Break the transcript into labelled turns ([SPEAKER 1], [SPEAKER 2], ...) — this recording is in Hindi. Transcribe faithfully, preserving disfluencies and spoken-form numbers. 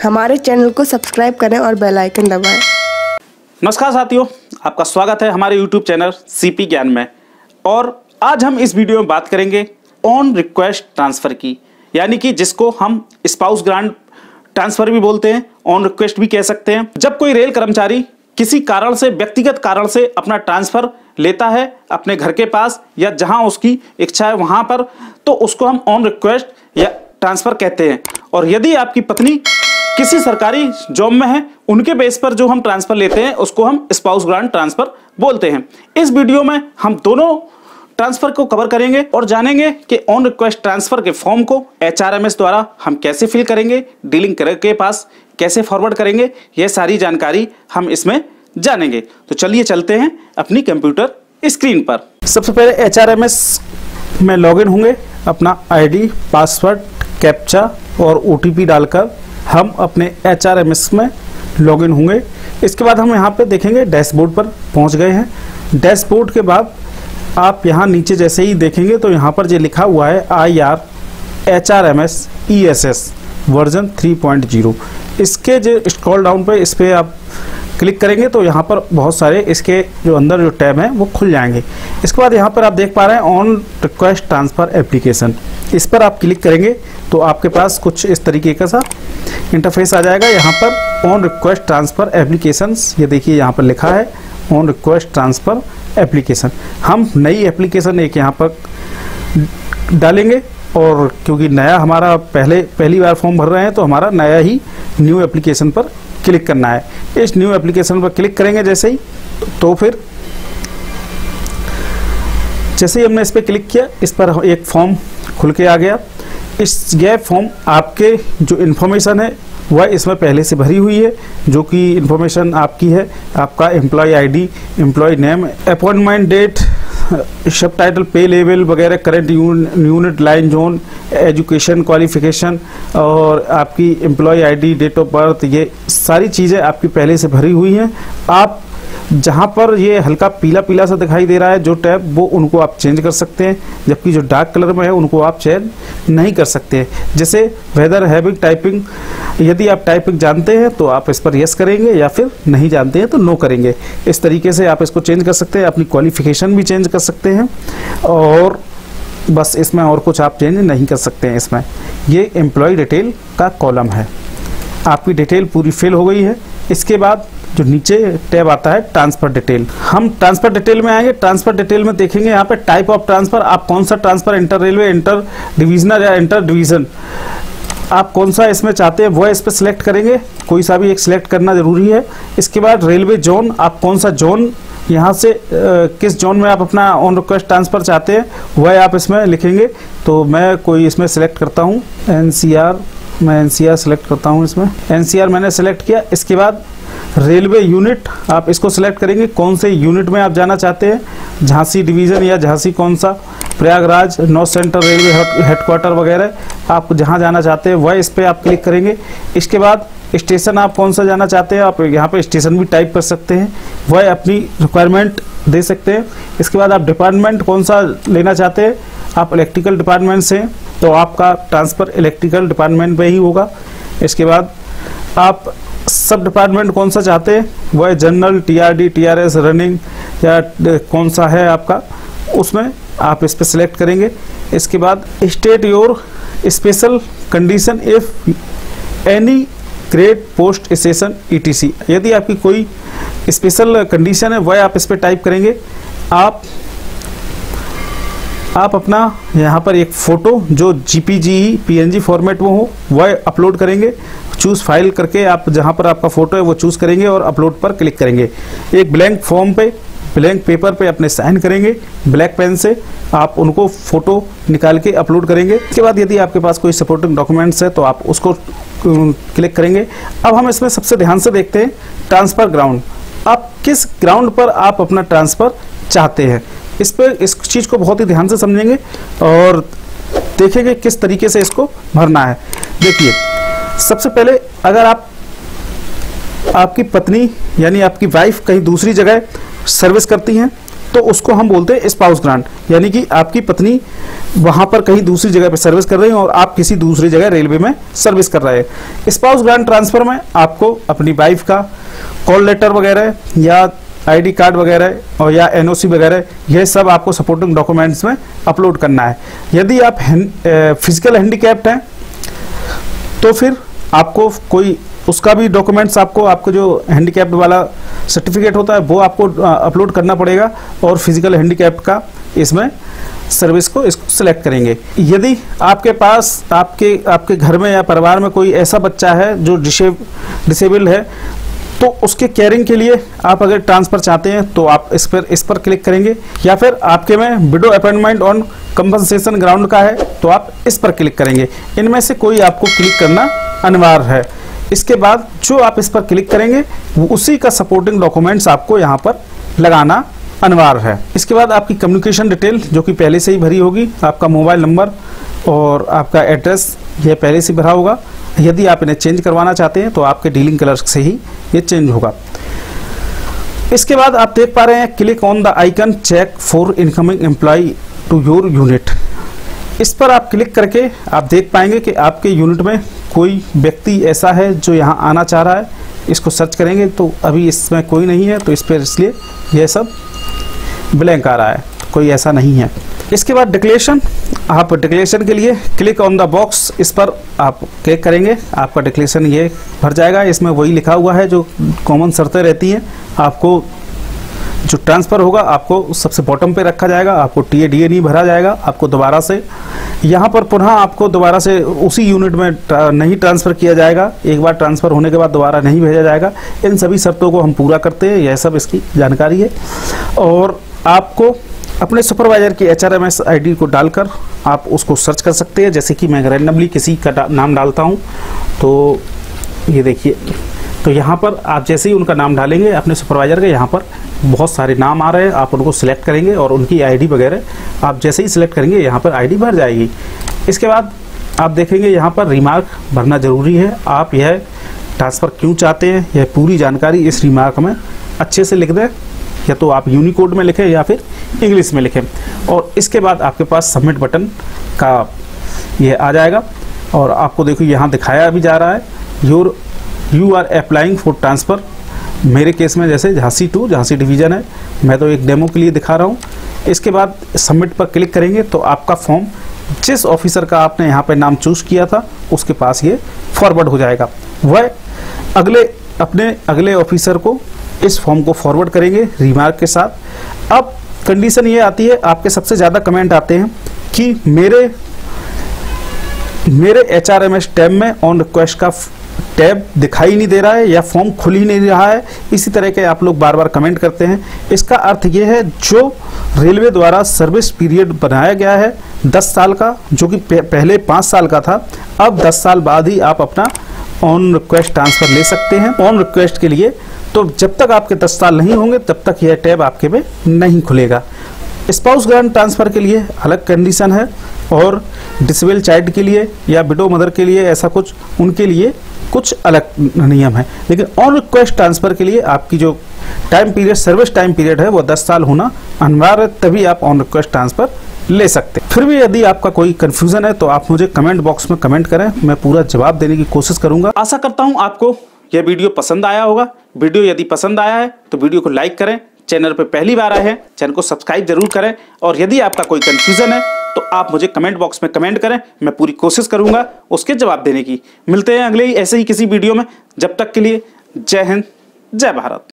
[SPEAKER 1] हमारे चैनल को सब्सक्राइब करें और बेल आइकन दबाएं।
[SPEAKER 2] नमस्कार साथियों, आपका स्वागत है हमारे यूट्यूब चैनल सीपी ज्ञान में। और आज हम इस वीडियो में बात करेंगे ऑन रिक्वेस्ट ट्रांसफ़र की, यानी कि जिसको हम स्पाउस ग्रांट ट्रांसफ़र भी बोलते हैं, ऑन रिक्वेस्ट भी कह सकते हैं। जब कोई रेल कर्मचारी किसी कारण से, व्यक्तिगत कारण से अपना ट्रांसफ़र लेता है अपने घर के पास या जहां उसकी इच्छा है वहां पर, तो उसको हम ऑन रिक्वेस्ट या ट्रांसफ़र कहते हैं। और यदि आपकी पत्नी किसी सरकारी जॉब में है, उनके बेस पर जो हम ट्रांसफ़र लेते हैं उसको हम स्पाउस ग्रांट ट्रांसफ़र बोलते हैं। इस वीडियो में हम दोनों ट्रांसफ़र को कवर करेंगे और जानेंगे कि ऑन रिक्वेस्ट ट्रांसफ़र के फॉर्म को एचआरएमएस द्वारा हम कैसे फिल करेंगे, डीलिंग क्लर्क के पास कैसे फॉरवर्ड करेंगे, यह सारी जानकारी हम इसमें जानेंगे। तो चलिए चलते हैं अपनी कंप्यूटर स्क्रीन पर। सबसे पहले एचआरएमएस में लॉगिन होंगे, अपना आईडी, पासवर्ड, कैप्चा और ओटीपी डालकर हम अपने एचआरएमएस में लॉगिन होंगे। इसके बाद हम यहाँ पे देखेंगे डैशबोर्ड पर पहुँच गए हैं। डैशबोर्ड के बाद आप यहाँ नीचे जैसे ही देखेंगे तो यहाँ पर जो लिखा हुआ है I R H R M S E S S version three point zero, इसके जो स्क्रॉल डाउन पे इस पर आप क्लिक करेंगे तो यहाँ पर बहुत सारे इसके जो अंदर जो टैब हैं वो खुल जाएंगे। इसके बाद यहाँ पर आप देख पा रहे हैं ऑन रिक्वेस्ट ट्रांसफ़र एप्लीकेशन, इस पर आप क्लिक करेंगे तो आपके पास कुछ इस तरीके का सा इंटरफेस आ जाएगा। यहाँ पर ऑन रिक्वेस्ट ट्रांसफ़र एप्लीकेशंस, ये देखिए यहाँ पर लिखा है ऑन रिक्वेस्ट ट्रांसफ़र एप्लीकेशन। हम नई एप्लीकेशन एक यहाँ पर डालेंगे और क्योंकि नया हमारा पहले पहली बार फॉर्म भर रहे हैं तो हमारा नया ही न्यू एप्लीकेशन पर क्लिक करना है। इस न्यू एप्लीकेशन पर क्लिक करेंगे जैसे ही, तो फिर जैसे ही हमने इस पर क्लिक किया, इस पर एक फॉर्म खुल के आ गया। इस ये फॉर्म आपके जो इन्फॉर्मेशन है वह इसमें पहले से भरी हुई है, जो कि इन्फॉर्मेशन आपकी है, आपका employ ID, employ name, appointment date, सब टाइटल, पे लेवल वगैरह, current unit, line zone, education qualification और आपकी employ ID, date of birth, ये सारी चीज़ें आपकी पहले से भरी हुई हैं। आप जहाँ पर ये हल्का पीला पीला सा दिखाई दे रहा है जो टैब, वो उनको आप चेंज कर सकते हैं, जबकि जो डार्क कलर में है उनको आप चेंज नहीं कर सकते हैं। जैसे वेदर हैविंग टाइपिंग, यदि आप टाइपिंग जानते हैं तो आप इस पर यस करेंगे या फिर नहीं जानते हैं तो नो करेंगे। इस तरीके से आप इसको चेंज कर सकते हैं, अपनी क्वालिफिकेशन भी चेंज कर सकते हैं और बस इसमें और कुछ आप चेंज नहीं कर सकते हैं। इसमें ये एम्प्लॉय डिटेल का कॉलम है, आपकी डिटेल पूरी फिल हो गई है। इसके बाद जो नीचे टैब आता है ट्रांसफ़र डिटेल, हम ट्रांसफ़र डिटेल में आएंगे। ट्रांसफ़र डिटेल में देखेंगे यहाँ पे टाइप ऑफ ट्रांसफ़र, आप कौन सा transfer, inter railway, inter divisional या इंटर डिवीज़न, आप कौन सा इसमें चाहते हैं वो इस पर सिलेक्ट करेंगे, कोई सा भी एक सिलेक्ट करना ज़रूरी है। इसके बाद रेलवे जोन, आप कौन सा जोन यहाँ से आ, किस जोन में आप अपना ऑन रिक्वेस्ट ट्रांसफ़र चाहते हैं वह आप इसमें लिखेंगे। तो मैं कोई इसमें सिलेक्ट करता हूँ एन सी आर, मैं एन सी आर सिलेक्ट करता हूँ, इसमें एन सी आर मैंने सेलेक्ट किया। इसके बाद रेलवे यूनिट, आप इसको सिलेक्ट करेंगे कौन से यूनिट में आप जाना चाहते हैं, झांसी डिवीज़न या झांसी कौन सा, Prayagraj, north central railway headquarter वगैरह, आप जहां जाना चाहते हैं वह इस पर आप क्लिक करेंगे। इसके बाद स्टेशन आप कौन सा जाना चाहते हैं, आप यहाँ पे स्टेशन भी टाइप कर सकते हैं, वह अपनी रिक्वायरमेंट दे सकते हैं। इसके बाद आप डिपार्टमेंट कौन सा लेना चाहते हैं, आप इलेक्ट्रिकल डिपार्टमेंट से तो आपका ट्रांसफ़र इलेक्ट्रिकल डिपार्टमेंट में ही होगा। इसके बाद आप सब डिपार्टमेंट कौन सा चाहते हैं, वह जनरल, टीआरडी, टीआरएस, रनिंग या कौन सा है आपका, उसमें आप इस पर सिलेक्ट करेंगे। इसके बाद state your special condition if any grade post station ETC, यदि आपकी कोई स्पेशल कंडीशन है वह आप इस पर टाइप करेंगे। आप आप अपना यहाँ पर एक फ़ोटो जो जीपीजी, पीएनजी फॉर्मेट में हो वह अपलोड करेंगे। चूज़ फाइल करके आप जहाँ पर आपका फ़ोटो है वो चूज़ करेंगे और अपलोड पर क्लिक करेंगे। एक ब्लैंक फॉर्म पे, ब्लैंक पेपर पे अपने साइन करेंगे, ब्लैक पेन से आप उनको फ़ोटो निकाल के अपलोड करेंगे। इसके बाद यदि आपके पास कोई सपोर्टिंग डॉक्यूमेंट्स है तो आप उसको क्लिक करेंगे। अब हम इसमें सबसे ध्यान से देखते हैं ट्रांसफ़र ग्राउंड, आप किस ग्राउंड पर आप अपना ट्रांसफ़र चाहते हैं। इस पर इस चीज़ को बहुत ही ध्यान से समझेंगे और देखेंगे किस तरीके से इसको भरना है। देखिए, सबसे पहले अगर आप आपकी पत्नी यानी आपकी वाइफ कहीं दूसरी जगह सर्विस करती हैं तो उसको हम बोलते हैं स्पाउस ग्रांट, यानी कि आपकी पत्नी वहाँ पर कहीं दूसरी जगह पे सर्विस कर रहे हैं और आप किसी दूसरी जगह रेलवे में सर्विस कर रहे हैं। स्पाउस ग्रांट ट्रांसफ़र में आपको अपनी वाइफ का कॉल लेटर वगैरह या आईडी कार्ड वगैरह और या एनओसी वगैरह, यह सब आपको सपोर्टिंग डॉक्यूमेंट्स में अपलोड करना है। यदि आप फिजिकल हैंडीकैप्ड हैं तो फिर आपको कोई उसका भी डॉक्यूमेंट्स आपको आपको जो हैंडीकैप्ड वाला सर्टिफिकेट होता है वो आपको अपलोड करना पड़ेगा और फिजिकल हैंडीकैप्ड का इसमें सर्विस को इसको सिलेक्ट करेंगे। यदि आपके पास आपके आपके घर में या परिवार में कोई ऐसा बच्चा है जो डिसेबल्ड है तो उसके केयरिंग के लिए आप अगर ट्रांसफ़र चाहते हैं तो आप इस पर इस पर क्लिक करेंगे, या फिर आपके में widow appointment on compensation ground का है तो आप इस पर क्लिक करेंगे। इनमें से कोई आपको क्लिक करना अनिवार्य है। इसके बाद जो आप इस पर क्लिक करेंगे उसी का सपोर्टिंग डॉक्यूमेंट्स आपको यहाँ पर लगाना अनिवार्य है। इसके बाद आपकी कम्युनिकेशन डिटेल जो कि पहले से ही भरी होगी, आपका मोबाइल नंबर और आपका एड्रेस यह पहले से भरा होगा। यदि आप इन्हें चेंज करवाना चाहते हैं तो आपके डीलिंग क्लर्क से ही ये चेंज होगा। इसके बाद आप देख पा रहे हैं click on the icon check for incoming employ to your unit. इस पर आप क्लिक करके आप देख पाएंगे कि आपके यूनिट में कोई व्यक्ति ऐसा है जो यहाँ आना चाह रहा है। इसको सर्च करेंगे तो अभी इसमें कोई नहीं है, तो इस पर इसलिए यह सब ब्लैंक आ रहा है, कोई ऐसा नहीं है। इसके बाद डिक्लेरेशन, आप डिक्लेरेशन के लिए क्लिक ऑन द बॉक्स, इस पर आप क्लिक करेंगे, आपका डिक्लेरेशन ये भर जाएगा। इसमें वही लिखा हुआ है जो कॉमन शर्तें रहती हैं। आपको जो ट्रांसफ़र होगा आपको सबसे बॉटम पे रखा जाएगा, आपको टी ए डी ए नहीं भरा जाएगा, आपको दोबारा से यहाँ पर पुनः आपको दोबारा से उसी यूनिट में नहीं ट्रांसफ़र किया जाएगा। एक बार ट्रांसफ़र होने के बाद दोबारा नहीं भेजा जाएगा। इन सभी शर्तों को हम पूरा करते हैं, यह सब इसकी जानकारी है। और आपको अपने सुपरवाइजर की H R M S I D को डालकर आप उसको सर्च कर सकते हैं। जैसे कि मैं रैंडमली किसी का नाम डालता हूँ तो ये देखिए, तो यहाँ पर आप जैसे ही उनका नाम डालेंगे अपने सुपरवाइजर के, यहाँ पर बहुत सारे नाम आ रहे हैं, आप उनको सिलेक्ट करेंगे और उनकी आईडी वगैरह आप जैसे ही सिलेक्ट करेंगे यहाँ पर आईडी भर जाएगी। इसके बाद आप देखेंगे यहाँ पर रिमार्क भरना ज़रूरी है। आप यह ट्रांसफ़र क्यों चाहते हैं यह पूरी जानकारी इस रिमार्क में अच्छे से लिख दें, या तो आप यूनिकोड में लिखें या फिर इंग्लिश में लिखें। और इसके बाद आपके पास सबमिट बटन का ये आ जाएगा और आपको देखो यहाँ दिखाया भी जा रहा है your you are applying for transfer. मेरे केस में जैसे झांसी टू झांसी डिवीज़न है, मैं तो एक डेमो के लिए दिखा रहा हूँ। इसके बाद सबमिट पर क्लिक करेंगे तो आपका फॉर्म जिस ऑफिसर का आपने यहाँ पर नाम चूज़ किया था उसके पास ये फॉरवर्ड हो जाएगा। वह अगले अपने अगले ऑफिसर को इस फॉर्म को फॉरवर्ड करेंगे रिमार्क के साथ। अब कंडीशन ये आती है, आपके सबसे ज़्यादा कमेंट आते हैं कि मेरे मेरे H R M S tab में ऑन रिक्वेस्ट का टैब दिखाई नहीं दे रहा है या फॉर्म खुल ही नहीं रहा है। इसी तरह के आप लोग बार बार कमेंट करते हैं। इसका अर्थ ये है जो रेलवे द्वारा सर्विस पीरियड बनाया गया है दस साल का, जो कि पहले पाँच साल का था, अब दस साल बाद ही आप अपना ऑन रिक्वेस्ट ट्रांसफ़र ले सकते हैं। ऑन रिक्वेस्ट के लिए तो जब तक आपके दस साल नहीं होंगे तब तक यह टैब आपके में नहीं खुलेगा। स्पाउस ग्रांट ट्रांसफ़र के लिए अलग कंडीशन है और डिसेबल चाइल्ड के लिए या विडो मदर के लिए ऐसा कुछ, उनके लिए कुछ अलग नियम है। लेकिन ऑन रिक्वेस्ट ट्रांसफ़र के लिए आपकी जो time period service time period है वो दस साल होना अनिवार्य, तभी आप ऑन रिक्वेस्ट ट्रांसफ़र ले सकते हैं। फिर भी यदि आपका कोई कंफ्यूजन है तो आप मुझे कमेंट बॉक्स में कमेंट करें, मैं पूरा जवाब देने की कोशिश करूंगा। आशा करता हूं आपको यह वीडियो पसंद आया होगा। वीडियो यदि पसंद आया है तो वीडियो को लाइक करें, चैनल पर पहली बार आए हैं चैनल को सब्सक्राइब जरूर करें, और यदि आपका कोई कंफ्यूजन है तो आप मुझे कमेंट बॉक्स में कमेंट करें, मैं पूरी कोशिश करूंगा उसके जवाब देने की। मिलते हैं अगले ही ऐसे ही किसी वीडियो में, जब तक के लिए जय हिंद जय भारत।